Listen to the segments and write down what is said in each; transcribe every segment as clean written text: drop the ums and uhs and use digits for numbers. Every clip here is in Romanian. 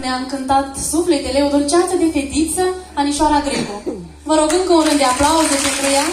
ne-a încântat sufletele o dulceață de fetiță, Anișoara Grecu. Vă rog încă un rând de aplauze pentru ea.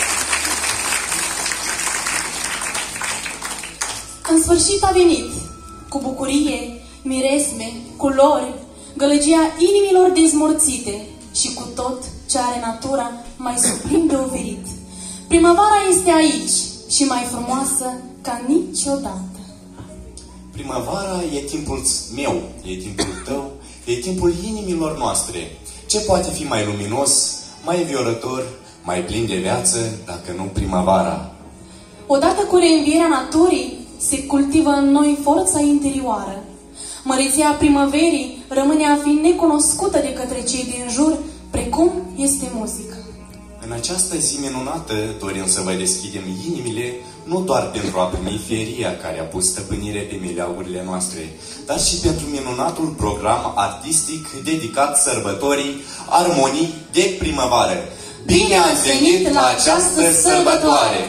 În sfârșit a venit, cu bucurie, miresme, culori, gălăgia inimilor dezmorțite și cu tot ce are natura mai sublim de oferit. Primăvara este aici și mai frumoasă ca niciodată. Primăvara e timpul meu, e timpul tău, e timpul inimilor noastre. Ce poate fi mai luminos, mai înviorător, mai plin de viață, dacă nu primăvara? Odată cu reînvierea naturii, se cultivă în noi forța interioară. Măreția primăverii rămâne a fi necunoscută de către cei din jur, precum este muzica. În această zi minunată dorim să vă deschidem inimile, nu doar pentru a primi feria care a pus stăpânire pe meleagurile noastre, dar și pentru minunatul program artistic dedicat sărbătorii Armonii de Primăvară. Bine ați venit la această sărbătoare!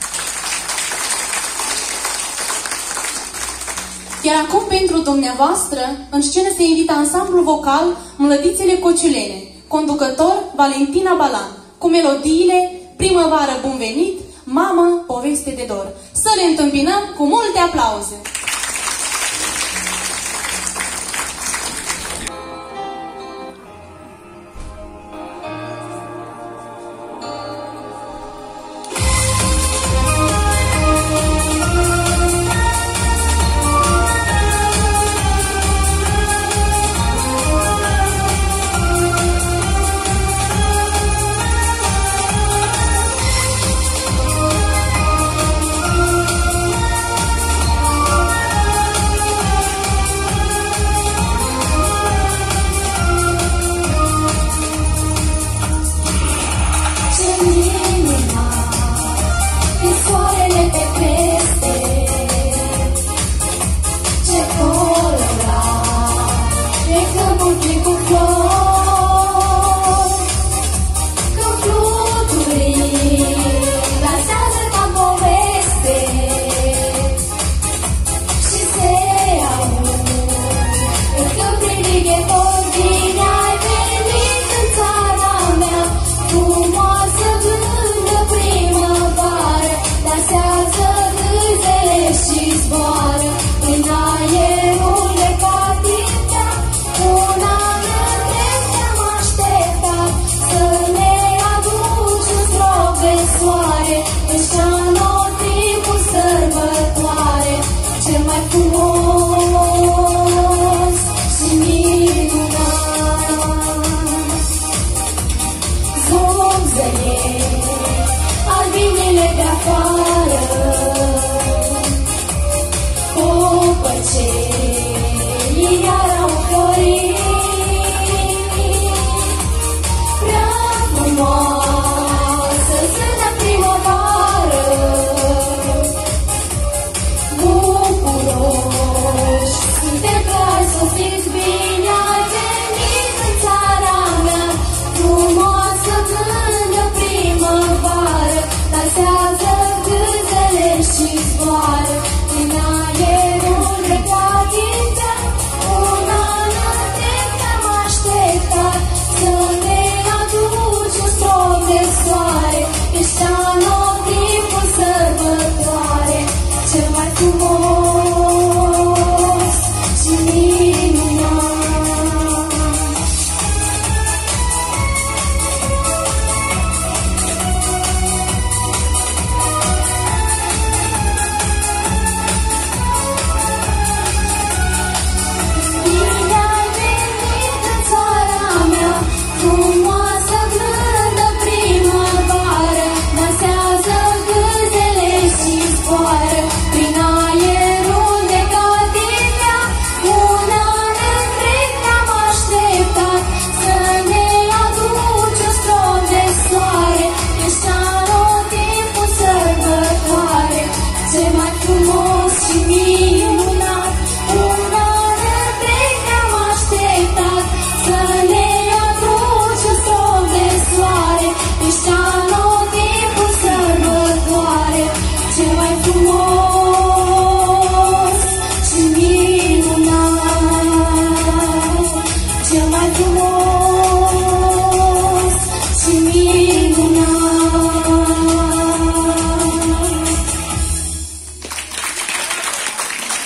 Iar acum, pentru dumneavoastră, în scenă se invită ansamblul vocal Mlădițele Cociulene, conducător Valentina Balan, cu melodiile Primăvară bun venit, Mamă, poveste de dor. Să le întâmpinăm cu multe aplauze!